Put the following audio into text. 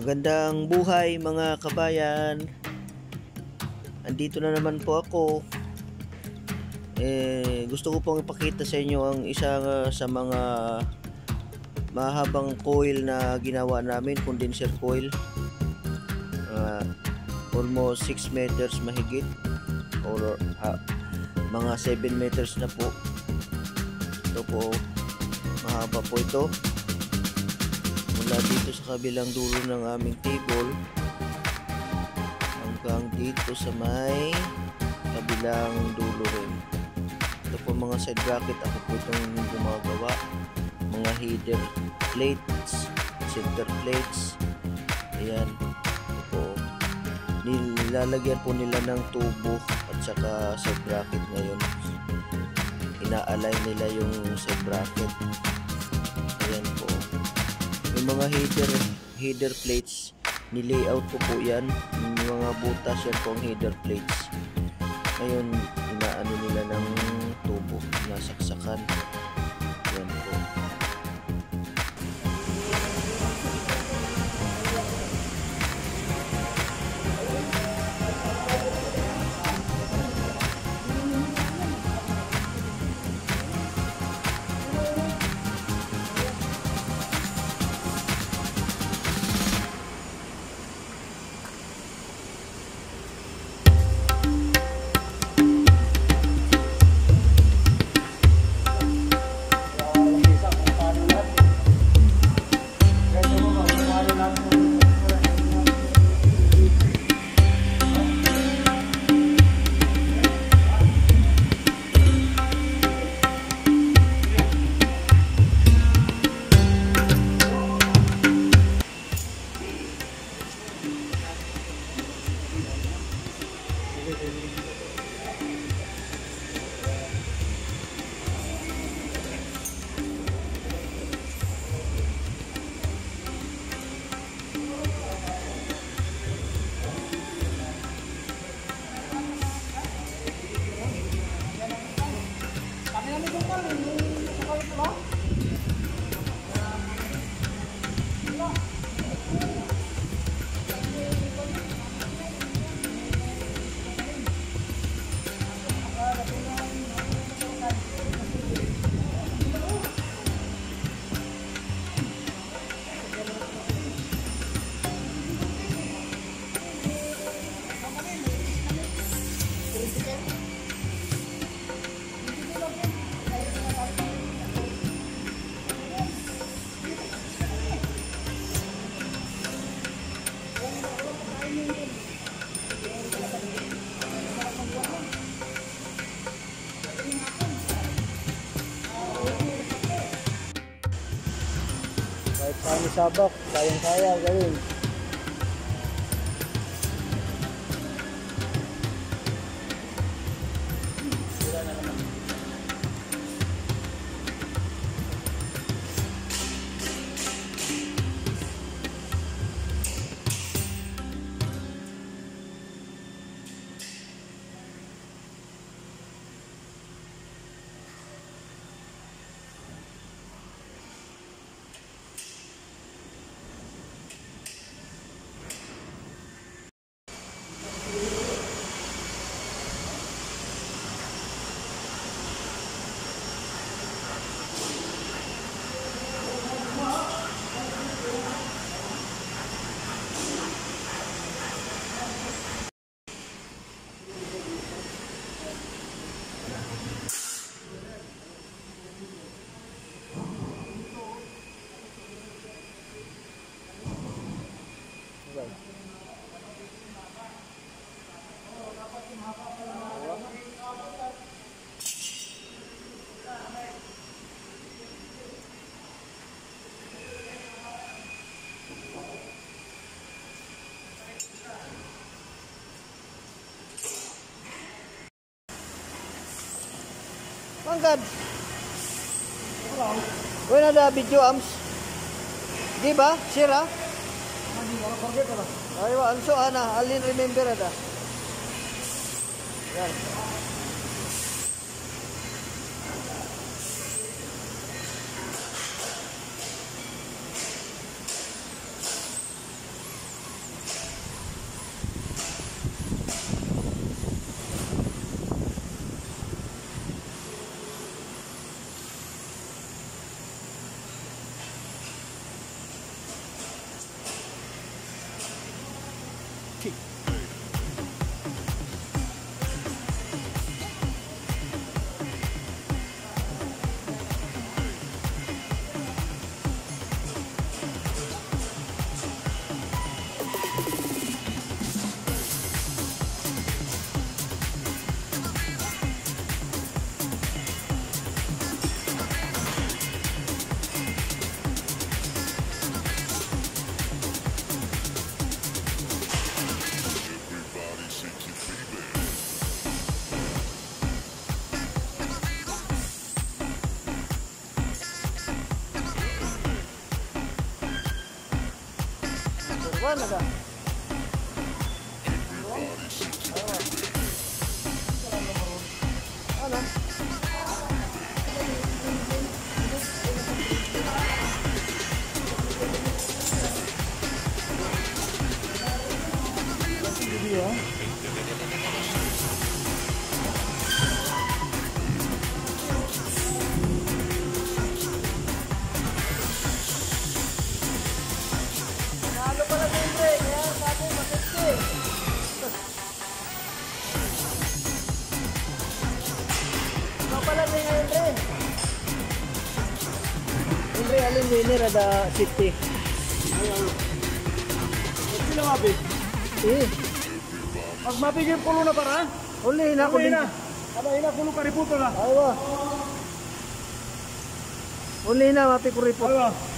Magandang buhay mga kabayan. Andito na naman po ako. Gusto ko pong ipakita sa inyo ang isa sa mga mahabang coil na ginawa namin, condenser coil. Almost 6 meters mahigit or mga 7 meters na po. Ito po, mahaba po ito. Mula dito sa kabilang dulo ng aming table hanggang dito sa may kabilang dulo rin. Ito po mga side bracket, ako po itong gumagawa. Mga header plates, center plates. Ayan. Ito po. Nilalagyan po nila ng tubo at saka side bracket ngayon. Ina-align nila yung side bracket. Ayan po. Yung mga header plates, ni-layout ko po yan. Yung mga butas yan po ang header plates. Ngayon, inaano nila ng tubo, nasaksakan. Yan po. Kahit paano sabak, kayang-kaya gawin. Manggad. Wala na video ams. Di ba? Sira? Aywa, anso ana, alin remember ada. Yan. Wala ka. Ano? Video. Ano pala siyempre, kaya sabi makikti. Ano pala din ngayon rin? Siyempre, alin winner ada city. Ito lang abi. Eh. Mas mapigil pulo na para? Uli na ko din. Aba ina pulo ka riputo na. Aywa. Uli na mapigil riputo. Aywa.